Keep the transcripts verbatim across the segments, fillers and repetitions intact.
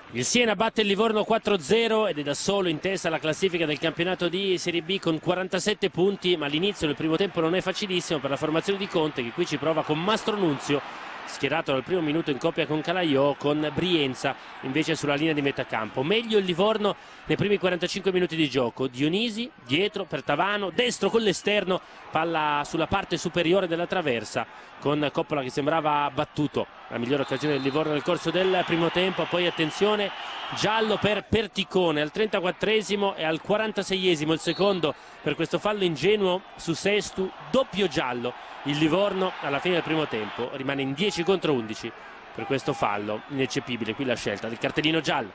Il Siena batte il Livorno quattro a zero ed è da solo in testa alla classifica del campionato di Serie B con quarantasette punti, ma l'inizio del primo tempo non è facilissimo per la formazione di Conte, che qui ci prova con Mastro Nunzio, schierato dal primo minuto in coppia con Calaiò, con Brienza invece sulla linea di metà campo. Meglio il Livorno nei primi quarantacinque minuti di gioco. Dionisi dietro per Tavano, destro con l'esterno, palla sulla parte superiore della traversa con Coppola che sembrava battuto. La migliore occasione del Livorno nel corso del primo tempo. Poi attenzione, giallo per Perticone al trentaquattresimo e al quarantaseiesimo il secondo per questo fallo ingenuo su Sestu, doppio giallo. Il Livorno alla fine del primo tempo rimane in dieci contro undici per questo fallo ineccepibile. Qui la scelta del cartellino giallo.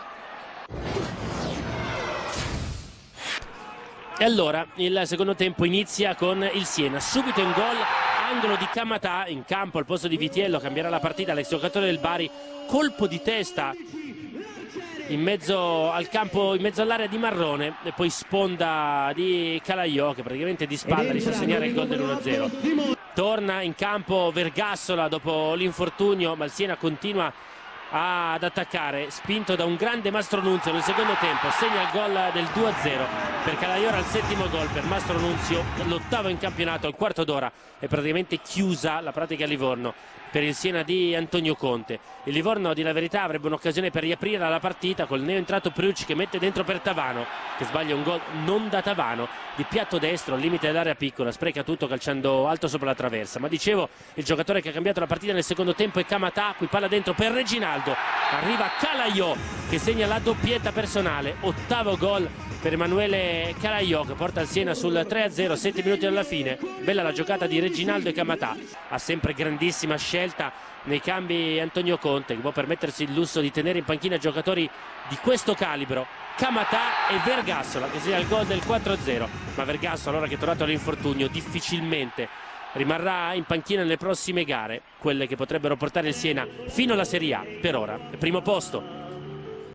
E allora il secondo tempo inizia con il Siena, subito in gol, angolo di Camatà in campo al posto di Vitiello, cambierà la partita l'ex giocatore del Bari, colpo di testa in mezzo al campo, in mezzo all'area di Marrone, e poi sponda di Calaiò che praticamente di spalla riesce a segnare il gol dell'uno a zero. Torna in campo Vergassola dopo l'infortunio, ma il Siena continua ad attaccare, spinto da un grande Mastro Nunzio nel secondo tempo, segna il gol del due a zero per Calaiò, al settimo gol per Mastro Nunzio, l'ottavo in campionato. Al quarto d'ora è praticamente chiusa la pratica a Livorno per il Siena di Antonio Conte. Il Livorno, a dire la verità, avrebbe un'occasione per riaprire la partita col neoentrato Priucci che mette dentro per Tavano, che sbaglia un gol non da Tavano, di piatto destro al limite dell'area piccola, spreca tutto calciando alto sopra la traversa. Ma dicevo, il giocatore che ha cambiato la partita nel secondo tempo è Camatà, qui palla dentro per Reginaldo, arriva Calaiò che segna la doppietta personale, ottavo gol per Emanuele Calaiò che porta il Siena sul tre a zero, sette minuti alla fine. Bella la giocata di Reginaldo e Camatà, ha sempre grandissima scelta nei cambi Antonio Conte, che può permettersi il lusso di tenere in panchina giocatori di questo calibro. Camatà e Vergassola che segna il gol del quattro a zero, ma Vergassola, ora che è tornato all'infortunio, difficilmente rimarrà in panchina nelle prossime gare, quelle che potrebbero portare il Siena fino alla Serie A. Per ora primo posto.